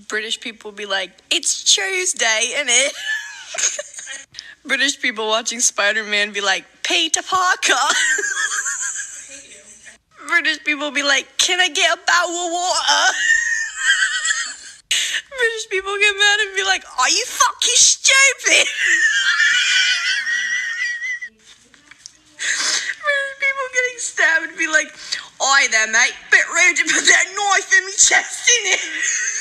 British people be like, it's Tuesday, innit? British people watching Spider-Man be like, Peter Parker. British people be like, can I get a bottle of water? British people get mad and be like, are you fucking stupid? British people getting stabbed and be like, oi there, mate, bit rude to put that knife in me chest, innit?